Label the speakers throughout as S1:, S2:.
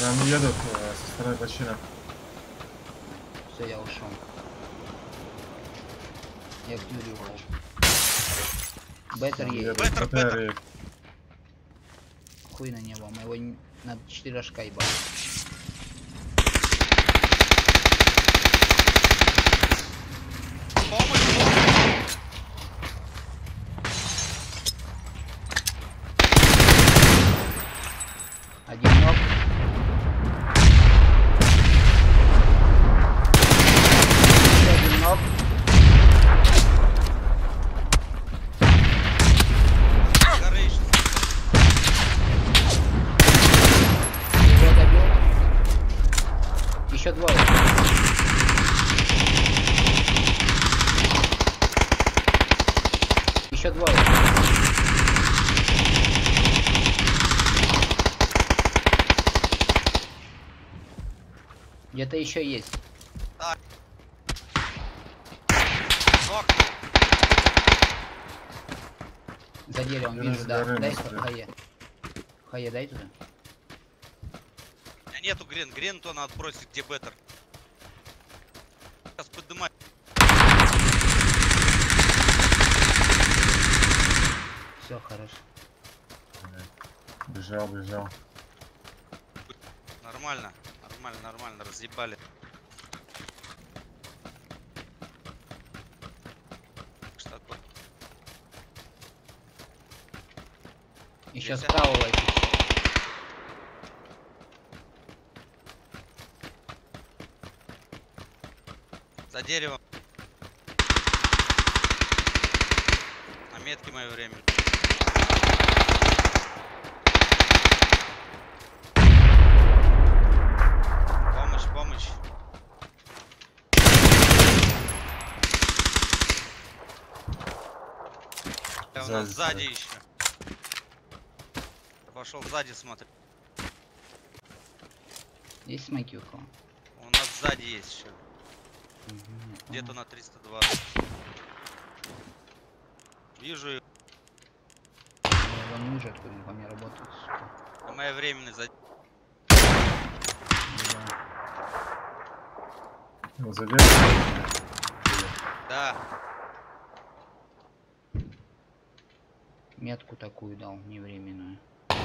S1: нам едут со стороны починок.
S2: Все, я ушел. Я к Юрию ухожу. Беттер едет.
S3: Беттер.
S2: Хуй на него, мы его на 4 рожка ебали. Один ног. Еще один ног. Его добил. Еще двое. Еще двое. Где-то еще есть.
S3: Так. Ног.
S2: За деревом вижу, да. Дай хае. Хае, дай туда.
S3: У меня нету грен. Грен то надо бросить, где беттер. Сейчас поднимать.
S2: Все, хорошо.
S1: Бежал.
S3: Нормально. Нормально. Разъебали. Что такое?
S2: Еще
S3: Здесь
S2: справа лайки.
S3: За деревом. На метке мое время. Помощь. У нас сзади еще. Пошел сзади смотри.
S2: Есть смоки у кого?
S3: У нас сзади есть еще. Где-то на 320. Вижу его.
S2: Я его ниже, откуда по мне работает.
S3: На моей временной за... Да.
S2: Метку такую дал, невременную.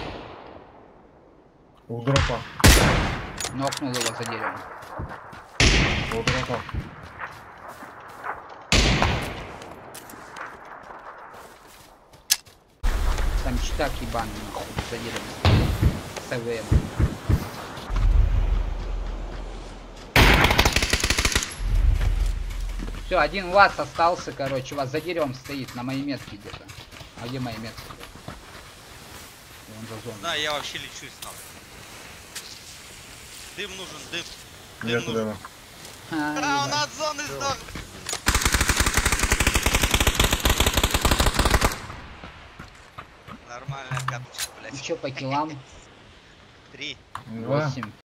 S1: У дропа.
S2: Нокнул его за деревом.
S1: У дропа.
S2: Там читак ебаный нахуй за деревом. С АВМ. Все, один вас остался, короче, у вас за деревом стоит, на моей метке где-то. А где моя метка? Вон за зоной.
S3: Да, я вообще лечусь нахуй. Дым нужен, дым.
S1: Нет дыма.
S3: А, он от зоны сдох. Нормальная каточка, блядь.
S2: Че по килам?
S3: 3.
S2: 8.